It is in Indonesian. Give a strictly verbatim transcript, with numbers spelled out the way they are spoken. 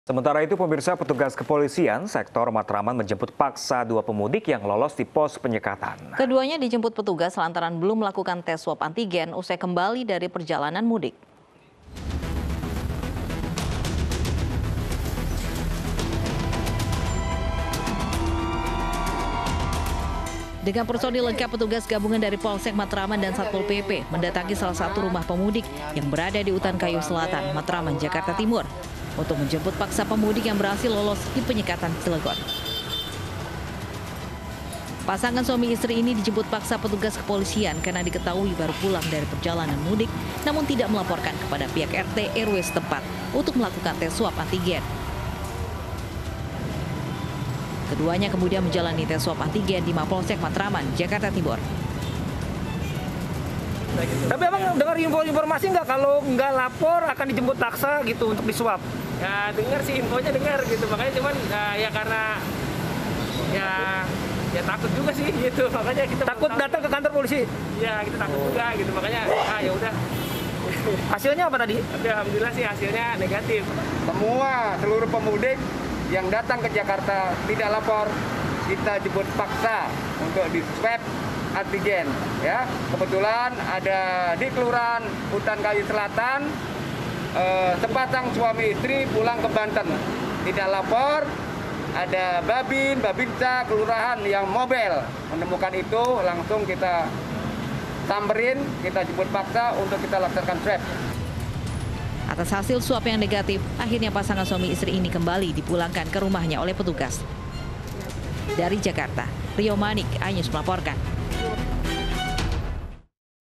Sementara itu, pemirsa, petugas kepolisian sektor Matraman menjemput paksa dua pemudik yang lolos di pos penyekatan. Keduanya dijemput petugas lantaran belum melakukan tes swab antigen usai kembali dari perjalanan mudik. Dengan personil lengkap, petugas gabungan dari Polsek Matraman dan Satpol P P mendatangi salah satu rumah pemudik yang berada di Utan Kayu Selatan, Matraman, Jakarta Timur, untuk menjemput paksa pemudik yang berhasil lolos di penyekatan Cilegon. Pasangan suami istri ini dijemput paksa petugas kepolisian karena diketahui baru pulang dari perjalanan mudik, namun tidak melaporkan kepada pihak R T R W setempat untuk melakukan tes swab antigen. Keduanya kemudian menjalani tes swab antigen di Mapolsek Matraman, Jakarta Timur. Tapi abang dengar info-informasi nggak kalau nggak lapor akan dijemput paksa gitu untuk diswab? Ya dengar sih, infonya dengar gitu, makanya cuman uh, ya karena ya ya takut juga sih gitu, makanya kita takut datang ke kantor polisi. Ya kita takut juga gitu, makanya ah ya udah. Hasilnya apa tadi? Tapi alhamdulillah sih hasilnya negatif. Semua seluruh pemudik yang datang ke Jakarta tidak lapor, kita jemput paksa untuk di swab antigen. Ya, kebetulan ada di Kelurahan Utan Kayu Selatan, eh, sepasang suami istri pulang ke Banten, tidak lapor. Ada Babin, Babinsa, kelurahan yang mobil menemukan itu, langsung kita samperin, kita jemput paksa untuk kita laksanakan swab. Atas hasil swab yang negatif, akhirnya pasangan suami istri ini kembali dipulangkan ke rumahnya oleh petugas. Dari Jakarta, Rio Manik, iNews melaporkan.